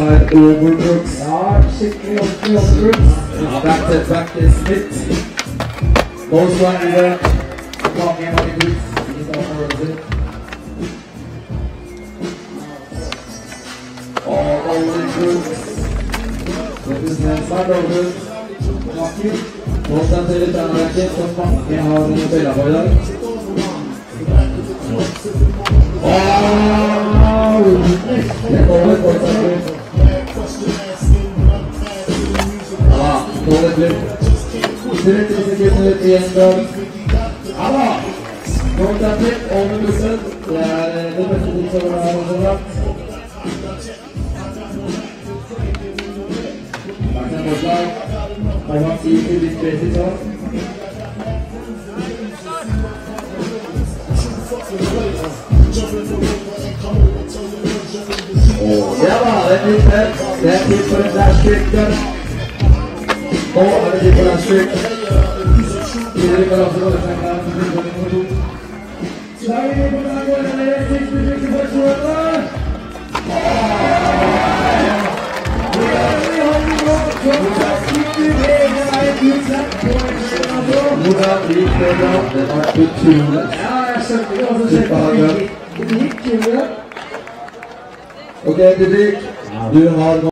Overbrooks. Ja, skikkelig ordentlig Overbrooks. Ja, back til Smith. Most likely mange brooks. I starten av det. Overbrooks. Representerer svært Overbrooks. Makker. Most sannsynlig trenerrekken som mange har spillet på i dag. Det kommer fortsatt. Ja, dårlig flytt. 30 sekunder igjen dag. Ja da! Fortsatt flytt over bussen. Det det beste tips over her også sagt. Takk en forslag. Det var 10 til litt basic da. Ja da, det er litt fett. Det er tid for en dash-trick. Nå er det tid for dash-trick. Tidligere kan også gå til klar for trick nummer 2. Slaget på den går den ned, siste trikken for Sjoøtta. Hvordan gikk det da? Det var utrolig. Ja, jeg skjønte ikke hva som skjedde. Det gikk, Ok, Didrik, du har